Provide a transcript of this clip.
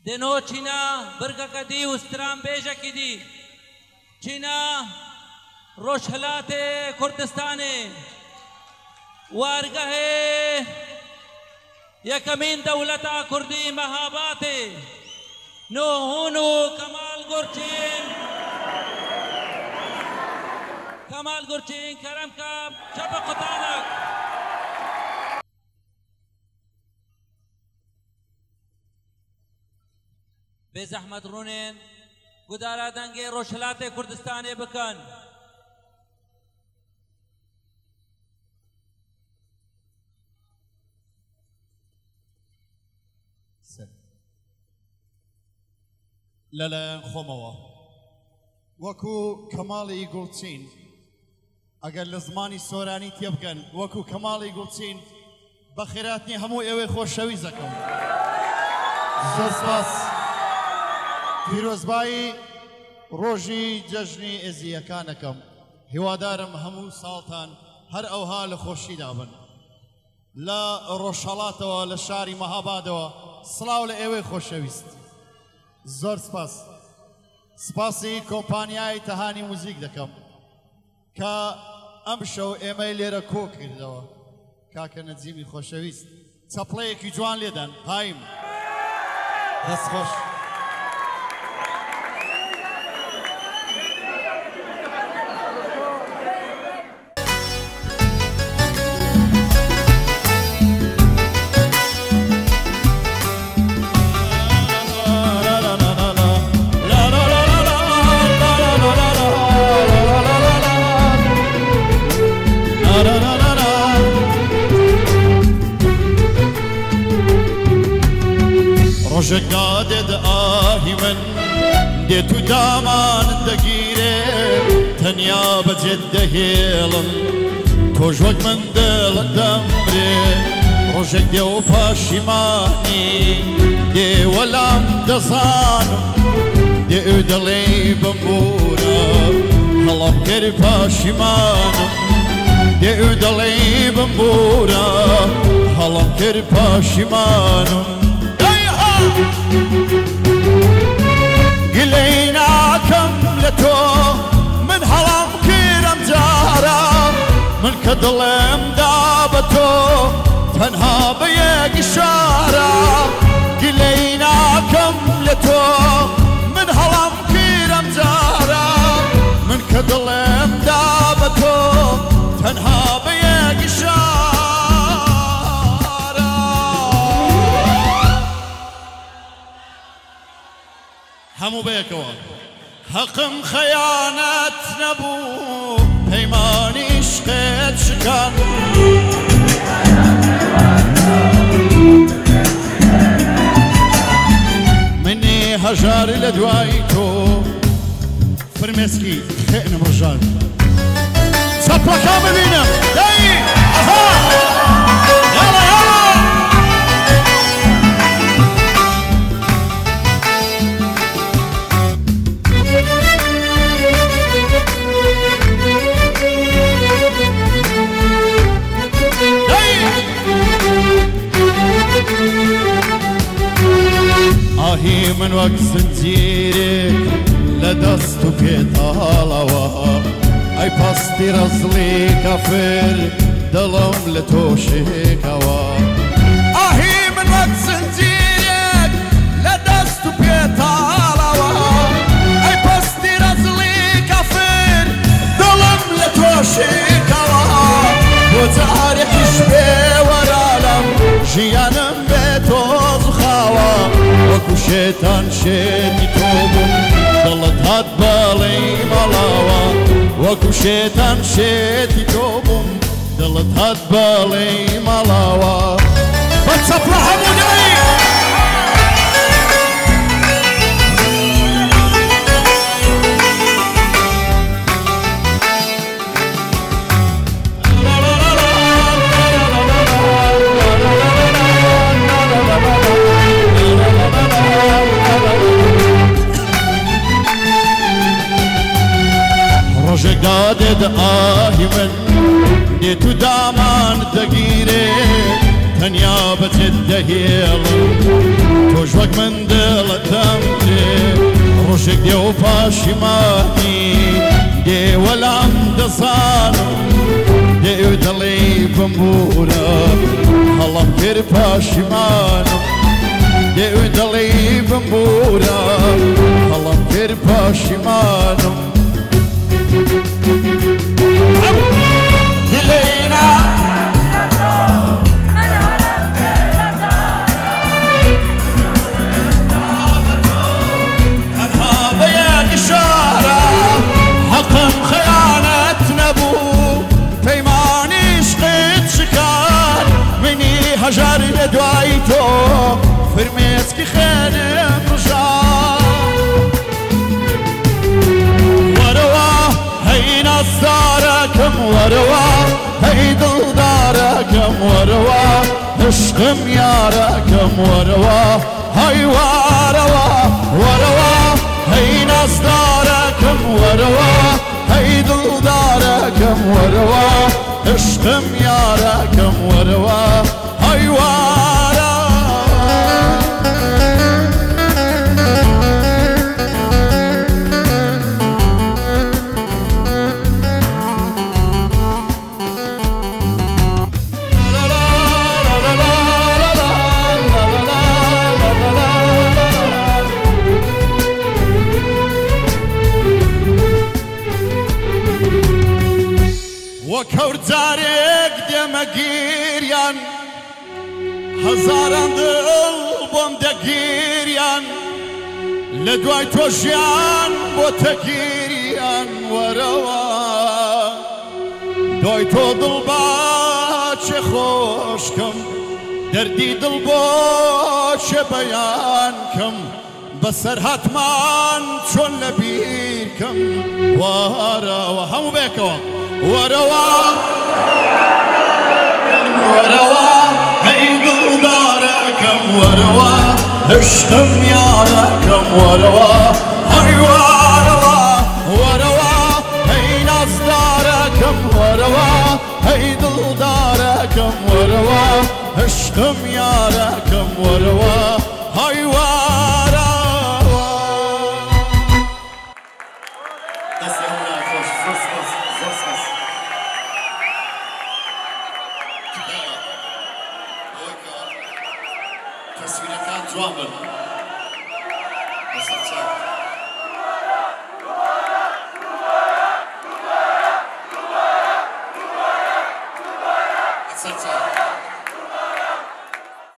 دێنەوە چینە برگەکە دی و سترامبێژێکی دی چینە ڕۆژهەلاتێ کوردستانێ وارگەهێ یەکەمین دەوڵەتە کوردی مەهاباتێ نۆهون و کەمال گورچین کەرەم کە چەپە قوتانک بێ زەحمەت ڕوونێن گودارە دەنگێ ڕۆژهەلاتێ کوردستانێ بکەن لەلایەن خۆمەوە وەکو کەماڵی گوڵچین ئەگەر لە زمانی سۆرانی تێبگەن وەکو کەماڵی گوڵچین بە خێراتنی هەموو ئێوەی خۆشەویست دەکەم زۆر سپاس پیرۆزبایی ڕۆژی جەژنی ئێزیەکانەکەم هیوادارم هەموو ساڵتان هەر ئەوها لە خۆشیدا بن لە ڕۆژهەڵاتەوە لە شاری مەهابادەوە سڵاو لە ئێوەی خۆشەویست زۆر سپاس سپاسی کۆمپانیای تەهانی موزیک دەکەم کە ئەم شەو ئێمەی لێرە کۆ کردەوە کاکە نەجیمی خۆشەویست چەپڵەیەکی جوان لێدەن پایم دەست خۆش ڕۆژێکدادێت ئاهی من دێت و دامان دەگیرێ تەنیا بەجێت دەهێڵم تۆش وەک من دڵت دەمرێ ڕۆژێک دێ و پاشیمانی دێ وەلام دەزانم دێ و دەڵێ بمبورە هەڵام کرد پاشیمانم دێ و دەڵێ بمبورە هەڵام کرد پاشیمانم گلەی ناکەم لە تۆ من هەڵام کردم جارە من کە دڵێم دا بە تۆ تەنها بە یەک ئیشارە گلەی ناکەم لە تۆ من هەڵام کردم جارە من کە دڵێم دا بە تۆ تەنها بە یەک ئیشارە هەموو بەیەکەوە حەقم خەیانەت نەبوو پەیمانی عشقت شکاند منی هەژار لە دوای تۆ فرمێسکی خێنم ڕژان چەپەکە ببینم دایی ئەها یاڵە یاڵە ئاهی من وەک زنجیرێک لە دەست و پێتاڵەوە ئەی پاستی ڕەزڵی کەفر دڵم لە تۆ شێکەوە ئاهی من وەک زنجیرێک لە دەست و پێتاڵەوە ئەی پاستی ڕەزڵی کەفر دڵم لە تۆ شێکەوە بۆ جارێکیش پێوەرالم ژیانم بێ تۆز خاوە وەکو شێتان شێتی تۆ بووم دڵت هات بەڵێی مەڵاوە وەکو شێتان شێتی تۆ بووم دڵت هات بەڵێی مەڵاوە بە چەپڵە هەموو دەی ڕۆژێکدادێت ئاهی من دێت و دامان دەگیرێ تەنیا بەجێت دەهێڵم تۆش وەک من دڵت و پاشیمانی دێوەلام دەزانم دێ و دڵی بمبورە هەڵم کرد پاشیمانم دێ و دڵی بمبورە هەڵم کرد پاشیمانم دلێنا حقم خیانت نبوو پەیمانی عشقت شکار منی هەژار لە دوای تۆ فرمێسکی خوێنم ڕژار وەرەوە هەی نازدارەکەم وەرەوە هەی دڵدارەکەم وەرەوە عشقم یارەکەم وەرەوە هەی وارەوە وەرەوە هەی نازدارەکەم وەرەوە هەی دڵدارەکەم وەرەوە عشقم یارەکەم وەرەوە هەی وارە وەکەوت جارێک دێمە گیریان هەزاران دڵ بۆم دەگیریان لە دوای تۆ ژیان بۆ تەگیریان وەرەوە دوای تۆ دڵ باچێ خۆشکەم دەردی دڵ بۆ چێ بەیان کەم بەسەر هاتمان چۆن لە بیرکەم وەرەوە هەموو بێکەوە وەرەوە وەرەوە هەی دڵدارەکەم وەرەوە عشقم یارەکەم وەرەوە هەی وارەوە وەرەوە هەی نازدارەکەم وەرەوە هەی دڵدارەکەم وەرەوە عشقم یارەکەم وەرەوە هەی وارەوە تصویرەکان جوان بن بەسەر چاو